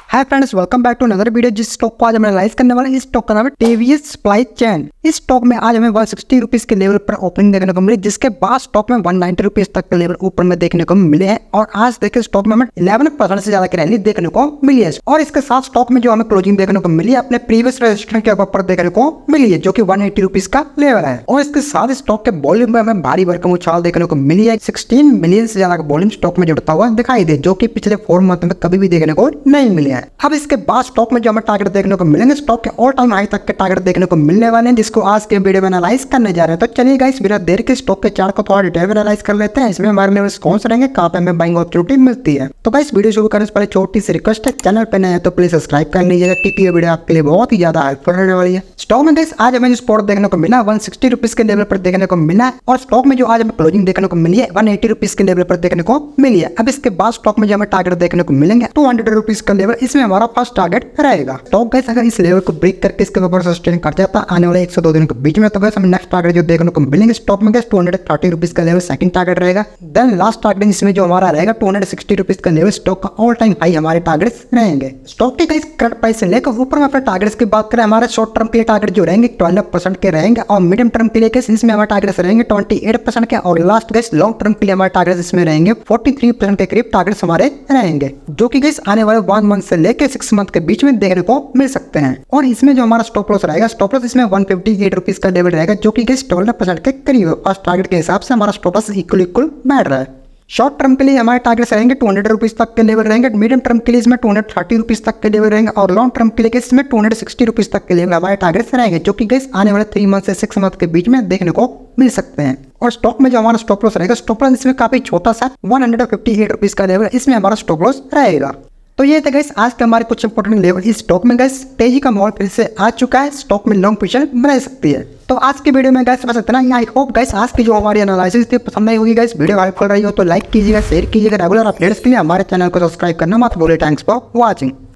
Hi friends, welcome back to another video. जिस stock को आज हम एनालाइज करने वाले हैं, इस स्टॉक का नाम है टीवीएस सप्लाई चेन। इस स्टॉक में आज हमें 160 रुपीज के लेवल पर ओपनिंग देखने को मिली, जिसके बाद स्टॉक में 190 रुपीज तक के लेवल ऊपर में देखने को मिले हैं। और आज देखिए स्टॉक में हमें 11% से ज्यादा की रैली देखने को मिली है। और इसके साथ स्टॉक में जो हमें क्लोजिंग देखने को मिली है अपने प्रीवियस रजिस्ट्रेशन के ऊपर देखने को मिली है, जो कि 180 रुपीज का लेवल है। और इसके साथ स्टॉक के वॉल्यूम में हमें भारी भरकम उछाल देखने को मिली है। 16 मिलियन से ज्यादा का वॉल्यूम स्टॉक में जुड़ता हुआ दिखाई दे, जो कि पिछले 4 मंथ में कभी भी देखने को नहीं मिले हैं। अब इसके बाद स्टॉक में जो हमें टारगेट देखने को मिलेंगे, स्टॉक के ऑल टाइम हाई तक के टारगेट देखने को मिलने वाले हैं, जिसको आज के वीडियो में एनालाइज करने जा रहे हैं। तो चलिए गाइस, बिना देर के स्टॉक के चार्ट को थोड़ा डिटेल में एनालाइज कर लेते हैं। इसमें हमारे लेवल्स कौन से रहेंगे, कहां पे हमें बाइंग अपॉर्चुनिटी मिलती है। तो गाइस, वीडियो शुरू करने से पहले छोटी सी रिक्वेस्ट है, चैनल पे नए हैं तो प्लीज सब्सक्राइब कर लीजिएगा, क्योंकि ये वीडियो आपके लिए बहुत ही ज्यादा हेल्पफुल रहने वाली है। स्टॉक में गाइस आज हमें जो स्पॉट देखने को मिला 160 रुपीज के लेवल पर देखने को मिला है। और स्टॉक में जो आज हमें क्लोजिंग देखने को मिली है 180 रुपीज के लेवल पर देखने को मिली है। अब इसके बाद स्टॉक में जो हमें टारगेट देखने को मिलेंगे 200 रुपीज का लेवल, इसमें हमारा फर्स्ट टारगेट रहेगा। स्टॉक गाइस अगर इस लेवल को ब्रेक करके इसके ऊपर सस्टेन कर जाता है आने वाले 1 से 2 दिन के बीच में, तो गाइस हमें नेक्स्ट टारगेट जो देखने को मिलेंगे स्टॉक में गाइस 230 रुपीज का लेवल सेकंड टारगेट रहेगा। देन लास्ट टारगेट इसमें जो हमारा रहेगा 260 रुपीज का लेवल, स्टॉक का ऑल टाइम हाई हमारे टारगेट्स रहेंगे। स्टॉक के गाइस करंट प्राइस से लेकर ऊपर में अपने टारगेट्स की बात करें, हमारे शॉर्ट टर्म के टारगेट जो रहेंगे 12% के रहेंगे, और मीडियम टर्म के लिए इसमें हमारे टारगेट्स रहेंगे 28% के, और लास्ट गाइस लॉन्ग टर्म के लिए हमारे टारगेट्स इसमें रहेंगे 43% के करीब टारगेट्स हमारे रहेंगे, जो कि गाइस आने वाले 1 मंथ से लेकर 6 मंथ के बीच में देखने को मिल सकते हैं। और इसमें जो हमारा स्टॉप लॉस रहेगा, स्टॉप लॉस इसमें 158 रुपीज का लेवल रहेगा, जो कि 12% के करीब है। फर्स्ट टारगेट के हिसाब से हमारा स्टॉप लॉस इक्वल बैठ रहा है। शॉर्ट टर्म के लिए हमारे टारगेट्स रहेंगे 200 रुपीज तक के लेवल रहेंगे, मीडियम टर्म के लिए इसमें 230 रुपीज तक के लेवल रहेंगे, और लॉन्ग टर्म के लिए इसमें 260 रुपीज तक के लेवल हमारे टारगेट्स रहेंगे, जो कि गाइस आने वाले 3 मंथ से 6 मंथ के बीच में देखने को मिल सकते हैं। और स्टॉक में जो हमारा स्टॉप लॉस रहेगा, स्टॉप लॉस इसमें काफी छोटा सा 158 रुपीज का लेवल, इसमें हमारा स्टॉप लॉस रहेगा। तो ये था गाइस आज के हमारे कुछ इंपॉर्टेंट लेवल। इस स्टॉक में गाइस तेजी का माहौल फिर से आ चुका है, स्टॉक में लॉन्ग पोजीशन बना सकती है। तो आज की वीडियो में गाइस बस इतना ही। आई होप गाइस आज की जो हमारी एनालिसिस थी पसंद आई होगी। गाइस वीडियो हेल्पफुल रही हो तो लाइक कीजिएगा, शेयर कीजिएगा। रेगुलर अपडेट्स के लिए हमारे चैनल को सब्सक्राइब करना मत भूलिए। Thanks for watching.